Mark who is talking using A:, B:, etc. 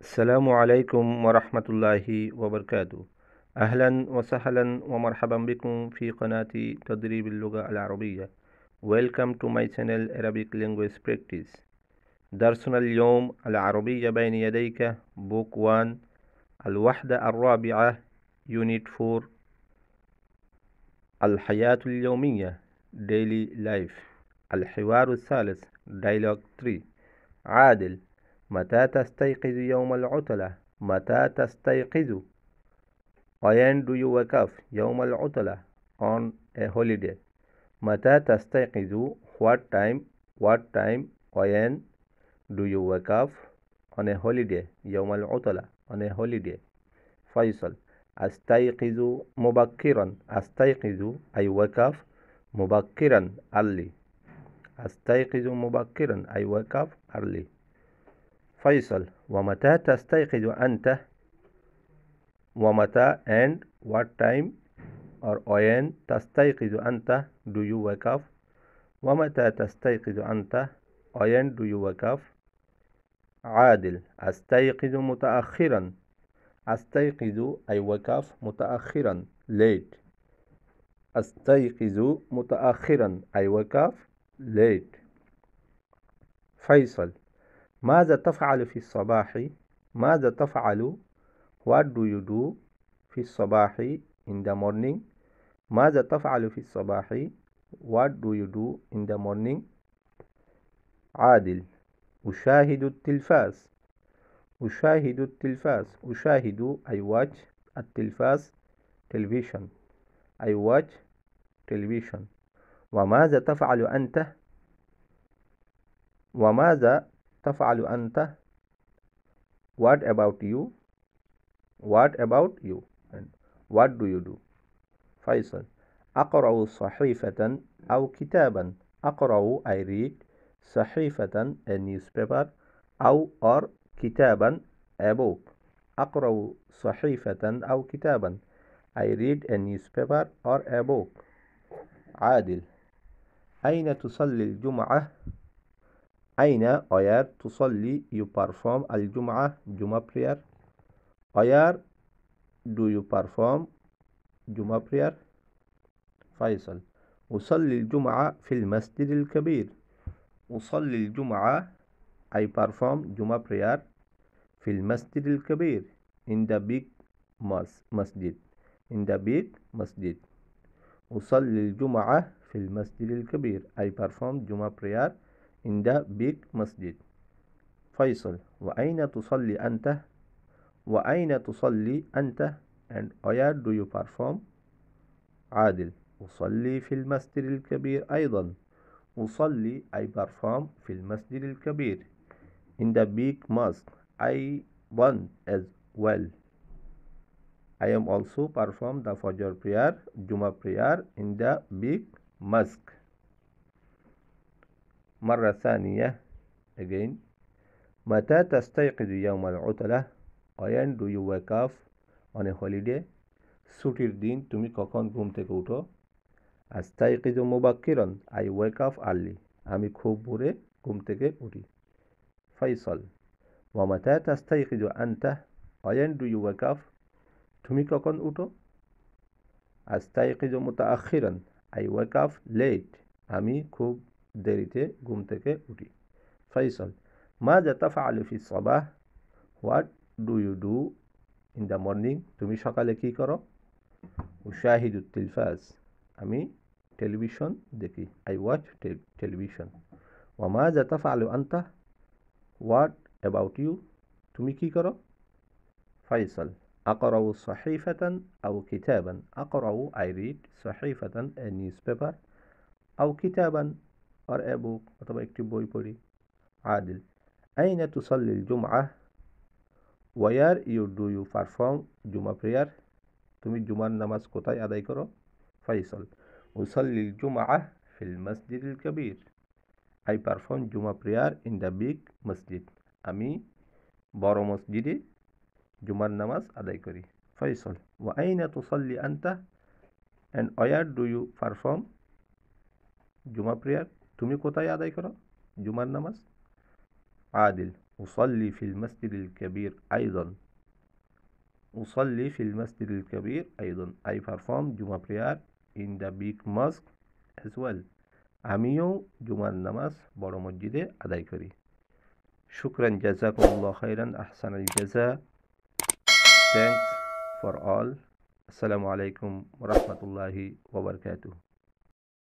A: السلام عليكم ورحمة الله وبركاته. أهلا وسهلا ومرحبا بكم في قناة تدريب اللغة العربية. Welcome to my channel Arabic Language Practice. درسنا اليوم العربية بين يديك Book 1 الوحدة الرابعة Unit 4 الحياة اليومية Daily Life. الحوار الثالث Dialogue 3. عادل: متى تستيقظ يوم العطلة؟ متى تستيقظ؟ When do you wake up يوم العطلة on a holiday? متى تستيقظ what time when do you wake up on a holiday يوم العطلة on a holiday. فيصل: أستيقظ مبكرا. أستيقظ I wake up مبكرا early. أستيقظ مبكرا I wake up early. فيصل: ومتى تستيقظ أنت؟ ومتى and what time or when تستيقظ أنت do you wake up. ومتى تستيقظ أنت when do you wake up. عادل: أستيقظ متأخرا. أستيقظ I wake up متأخرا late. أستيقظ متأخرا I wake up late. فيصل: ماذا تفعل في الصباح؟ ماذا تفعل what do you do في الصباح in the morning. ماذا تفعل في الصباح what do you do in the morning. عادل: أشاهد التلفاز. أشاهد التلفاز. أشاهد I watch التلفاز television. I watch television. وماذا تفعل أنت؟ وماذا تفعل أنت what about you. What about you and what do you do. فيصل: أقرأ صحيفة أو كتابا. أقرأ I read صحيفة a newspaper أو or كتابا a book. أقرأ صحيفة أو كتابا I read a newspaper or a book. عادل: أين تصلي الجمعة؟ أين where تصلي you perform الجمعة جمعة prayer. where do you perform جمعة prayer. فيصل: أصلي الجمعة في المسجد الكبير. أصلي الجمعة I perform جمعة prayer في المسجد الكبير in the big مسجد. in the big مسجد. أصلي الجمعة في المسجد الكبير I perform جمعة prayer in the big مسجد. فيصل: وأين تصلي أنت؟ وأين تصلي أنت and where do you perform. عادل: أصلي في المسجد الكبير أيضا. أصلي I perform في المسجد الكبير in the big mosque I want as well. I am also perform the Fajr prayer Juma prayer in the big mosque. مرة ثانية again. متى تستيقظ يوم العطلة؟ when do you wake up on a holiday. ছুটির দিন তুমি কখন ঘুম থেকে উঠো? আস্তাইকিজু মুবাক্কিরান I wake up early. আমি খুব ভোরে ঘুম থেকে উঠি। ফয়সাল: ওয়া মাতা তাস্তাইকিজু আনতা when do you wake up. তুমি কখন উঠো? আস্তাইকিজু মুতাআখিরান I wake up late. আমি খুব দেরিতে ঘুম থেকে উঠি। ফয়সাল: মাযা তাফআলু ফি সাবাহ what do you do in the morning. তুমি সকালে কি করো? উশাহিদু তিলফাজ আমি টেলিভিশন দেখি I watch television. ওয়ামাযা তাফআলু আনতা what about you. তুমি কি করো? Faisal: أقرأ صحيفة أو كتابا. أقرأ I read صحيفة a newspaper أو كتابا or a book অথবা একটি বই পড়ি। عادل: أين تصلي الجمعة. where do you perform জুমা prayer. তুমি জুমার নামাজ কোথায় আদায় করো? ফয়সাল: উসাল্লি الجمعة في المسجد الكبير. I perform জুমা prayer in the big masjid. আমি বড় মসজিদে জুমার নামাজ আদায় করি। Faisal: وأين تصلي أنت and where do you perform জুমা prayer. তুমি কোথায় আদায় করো জুমার নামাজ? عادل: أصلي في المسجد الكبير أيضا. أصلي في المسجد الكبير أيضا. I perform Juma prayer in the big mosque as well. আমিও জুমার নামাজ বড় মসজিদে আদায় করি। শুকরান, জাযাকুমুল্লাহ খাইরান, আহসানাল জাযা। Thanks for all. Assalamu alaikum wa rahmatullahi wa barakatuh.